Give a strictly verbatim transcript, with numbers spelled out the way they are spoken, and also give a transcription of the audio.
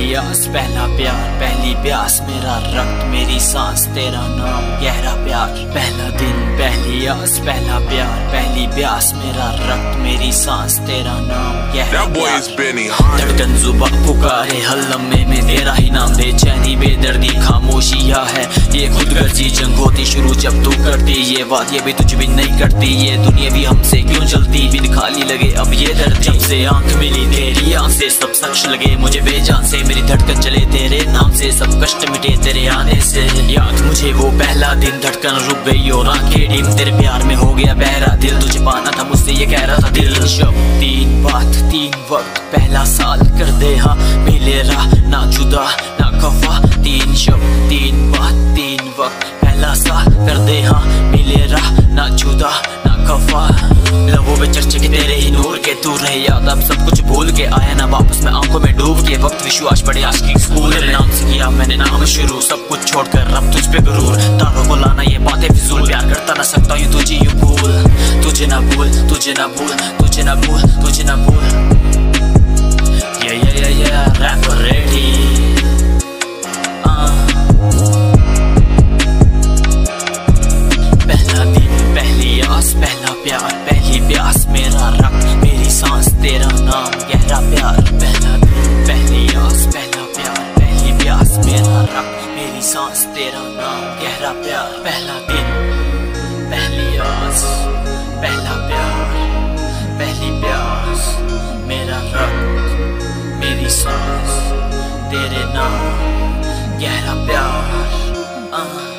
पहली आस पहला प्यार, पहली प्यास मेरा रक्त मेरी सांस तेरा नाम गहरा प्यार। पहला दिन पहली आस पहला प्यार, पहली प्यास मेरा रक्त मेरी सांस तेरा नाम गहरा प्यार। धड़कन जुबां पुकारे हल लम्हे में तेरा ही नाम, बेचैनी बेदर्दी खामोशिया है ये खुदगर्जी। जंग होती शुरू जब तू करती ये बात, ये भी तुझ भी नहीं करती। ये दुनिया भी हमसे क्यों चलती, बिन खाली लगे अब ये दर्द। जब से आंख मिली तेरी आंख से सब सच लगे मुझे बेजान से। मेरी धड़कन चले तेरे नाम से, सब कष्ट मिटे तेरे आने से। याद मुझे वो पहला दिन, धड़कन रुक गई और आंखें डिम। तेरे प्यार में हो गया बहरा दिल, तुझे पाना था मुझसे ये कह रहा था दिल। शब्द तीन बात तीन वक्त, पहला साल कर दे हाँ मिले राह, ना जुदा ना खफा। तीन शब्द तीन बात तीन वक्त, पहला साल कर दे हाँ मिले राह, ना जुदा ना खफा। लबों पे चर्चे के तेरे ही नूर के, तू रहे याद अब सब कुछ भूल के। आया ना वापस मैं आंखों में डूब के, वक्त विश्वास पड़े आज की स्कूल। तेरे नाम से किया मैंने नाम शुरू, सब कुछ छोड़कर अब तुझ पे गुरूर। तारों को लाना ये बातें फिजूल, प्यार करता ना सकता यूं तुझे यूं भूल। तुझे ना भूल तुझे ना भूल तुझे ना भूल तुझे ना भूल। ये ये ये ये रैपर रेडी। पहला दिन पहली आस पहला प्यार, पहली प्यास मेरा रक्त मेरी सांस तेरा नाम गहरा प्यार। पहला दिन पहली आस पहला प्यार, पहली प्यास मेरा रक्त मेरी सांस तेरा नाम गहरा प्यार। पहला दिन पहली आस पहला प्यार, पहली प्यास मेरा रक्त मेरी सांस तेरे नाम गहरा प्यार।